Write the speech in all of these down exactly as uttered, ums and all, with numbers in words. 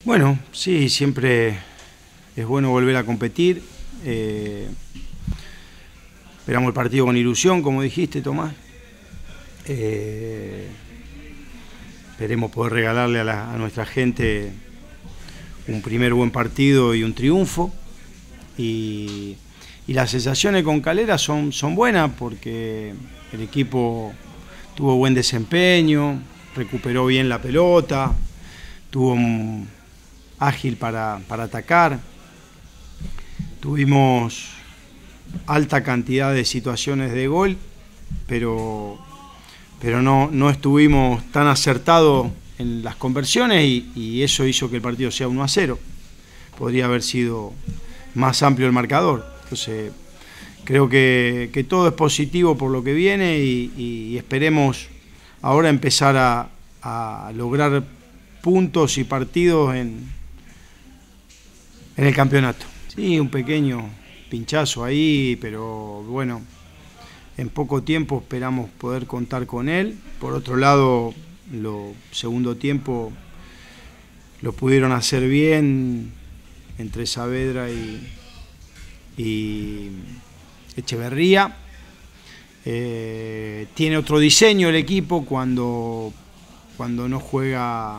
Bueno, sí, siempre es bueno volver a competir. Eh, esperamos el partido con ilusión, como dijiste, Tomás. Eh, esperemos poder regalarle a, la, a nuestra gente un primer buen partido y un triunfo. Y, y las sensaciones con Calera son, son buenas porque el equipo tuvo buen desempeño, recuperó bien la pelota, tuvo un, ágil para, para atacar. Tuvimos alta cantidad de situaciones de gol, pero, pero no, no estuvimos tan acertados en las conversiones y, y eso hizo que el partido sea uno a cero. Podría haber sido más amplio el marcador. Entonces, creo que, que todo es positivo por lo que viene y, y esperemos ahora empezar a, a lograr puntos y partidos en, en el campeonato. Sí, un pequeño pinchazo ahí, pero bueno, en poco tiempo esperamos poder contar con él. Por otro lado, lo segundo tiempo lo pudieron hacer bien entre Saavedra y, y Echeverría. Eh, tiene otro diseño el equipo cuando, cuando no juega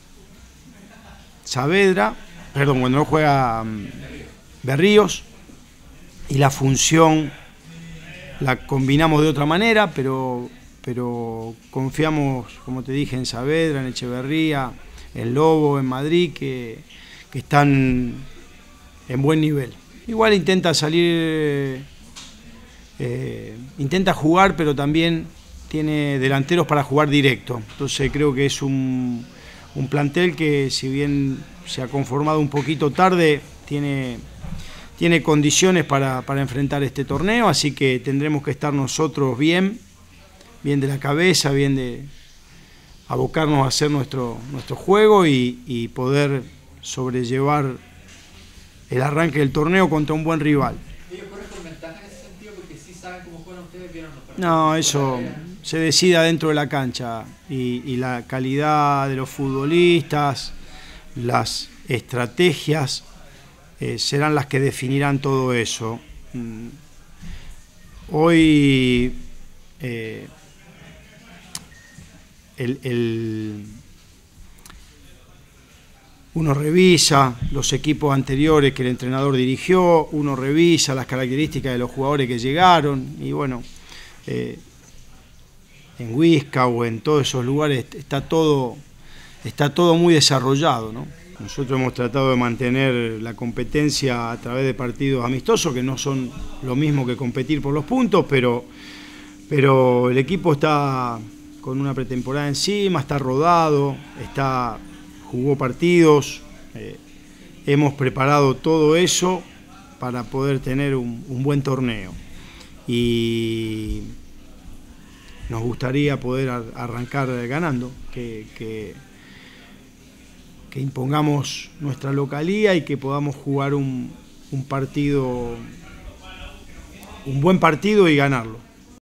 Saavedra, perdón, cuando no juega Berríos, y la función la combinamos de otra manera, pero, pero confiamos, como te dije, en Saavedra, en Echeverría, en Lobo, en Madrid, que, que están en buen nivel. Igual intenta salir, eh, intenta jugar, pero también tiene delanteros para jugar directo. Entonces creo que es un, un plantel que, si bien se ha conformado un poquito tarde, tiene, tiene condiciones para, para enfrentar este torneo, así que tendremos que estar nosotros bien, bien de la cabeza, bien de abocarnos a hacer nuestro, nuestro juego y, y poder sobrellevar el arranque del torneo contra un buen rival. ¿Ellos corren con ventaja en ese sentido porque sí saben cómo juegan ustedes, vieron los partidos? No, eso se decide adentro de la cancha y, y la calidad de los futbolistas, las estrategias eh, serán las que definirán todo eso. Mm. Hoy eh, el, el, uno revisa los equipos anteriores que el entrenador dirigió, uno revisa las características de los jugadores que llegaron y bueno, eh, en Huisca o en todos esos lugares está todo, está todo muy desarrollado, ¿no? Nosotros hemos tratado de mantener la competencia a través de partidos amistosos, que no son lo mismo que competir por los puntos, pero, pero el equipo está con una pretemporada encima, está rodado, está, jugó partidos, eh, hemos preparado todo eso para poder tener un, un buen torneo. Y nos gustaría poder arrancar ganando, que, que, que impongamos nuestra localía y que podamos jugar un, un partido, un buen partido y ganarlo.